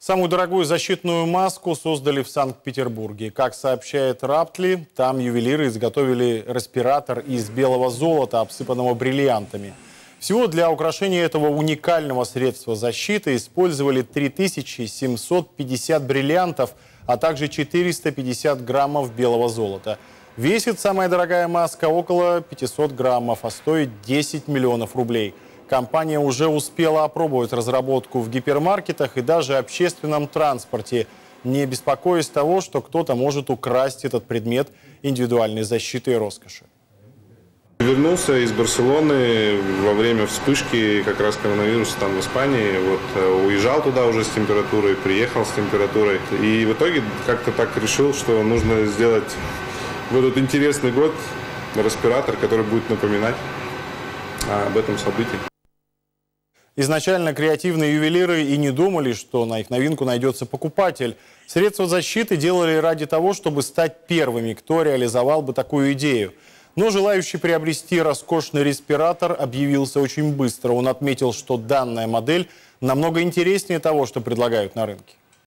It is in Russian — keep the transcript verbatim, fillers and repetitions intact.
Самую дорогую защитную маску создали в Санкт-Петербурге. Как сообщает Раптли, там ювелиры изготовили респиратор из белого золота, обсыпанного бриллиантами. Всего для украшения этого уникального средства защиты использовали три тысячи семьсот пятьдесят бриллиантов, а также четыреста пятьдесят граммов белого золота. Весит самая дорогая маска около пятисот граммов, а стоит десять миллионов рублей. Компания уже успела опробовать разработку в гипермаркетах и даже общественном транспорте, не беспокоясь того, что кто-то может украсть этот предмет индивидуальной защиты и роскоши. Вернулся из Барселоны во время вспышки как раз коронавируса там в Испании. Вот, уезжал туда уже с температурой, приехал с температурой. И в итоге как-то так решил, что нужно сделать в этот интересный год респиратор, который будет напоминать об этом событии. Изначально креативные ювелиры и не думали, что на их новинку найдется покупатель. Средства защиты делали ради того, чтобы стать первыми, кто реализовал бы такую идею. Но желающий приобрести роскошный респиратор объявился очень быстро. Он отметил, что данная модель намного интереснее того, что предлагают на рынке.